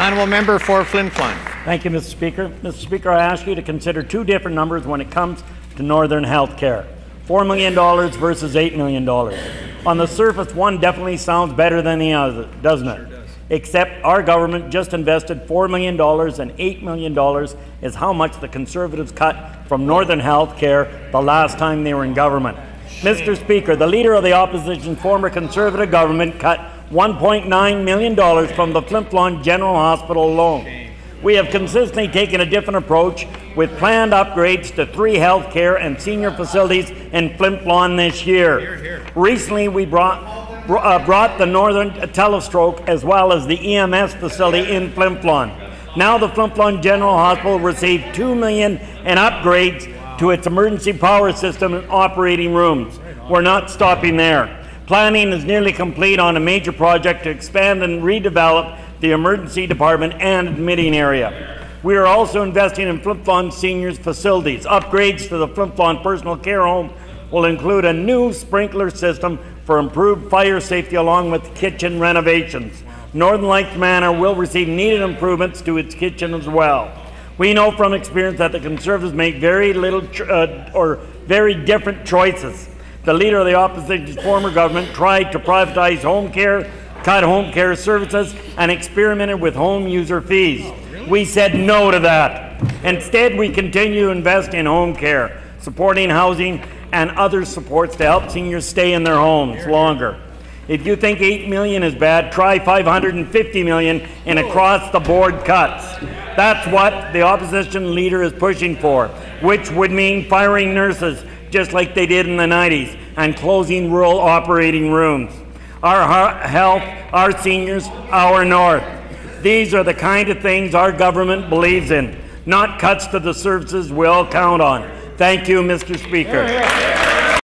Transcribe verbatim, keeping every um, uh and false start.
Honourable member for Flin Flon. Thank you, Mister Speaker. Mister Speaker, I ask you to consider two different numbers when it comes to Northern health care. four million dollars versus eight million dollars. On the surface, one definitely sounds better than the other, doesn't it? Sure does. Except our government just invested four million dollars and eight million dollars is how much the Conservatives cut from Northern health care the last time they were in government. Shame. Mister Speaker, the Leader of the Opposition's former Conservative government cut one point nine million dollars from the Flin Flon General Hospital alone. Shame. We have consistently taken a different approach with planned upgrades to three health care and senior facilities in Flin Flon this year. Here, here. Recently, we brought, uh, brought the Northern Telestroke as well as the E M S facility in Flin Flon. Now the Flin Flon General Hospital received two million dollars in upgrades to its emergency power system and operating rooms. We're not stopping there. Planning is nearly complete on a major project to expand and redevelop the emergency department and admitting area. We are also investing in Flin Flon seniors facilities. Upgrades to the Flin Flon personal care home will include a new sprinkler system for improved fire safety along with kitchen renovations. Northern Lights Manor will receive needed improvements to its kitchen as well. We know from experience that the Conservatives make very little uh, or very different choices. The Leader of the Opposition's former government tried to privatize home care, cut home care services, and experimented with home user fees. We said no to that. Instead, we continue to invest in home care, supporting housing and other supports to help seniors stay in their homes longer. If you think eight million dollars is bad, try five hundred fifty million dollars in across-the-board cuts. That's what the opposition leader is pushing for, which would mean firing nurses, just like they did in the nineties, and closing rural operating rooms. Our health, our seniors, our North. These are the kind of things our government believes in, not cuts to the services we all count on. Thank you, Mister Speaker.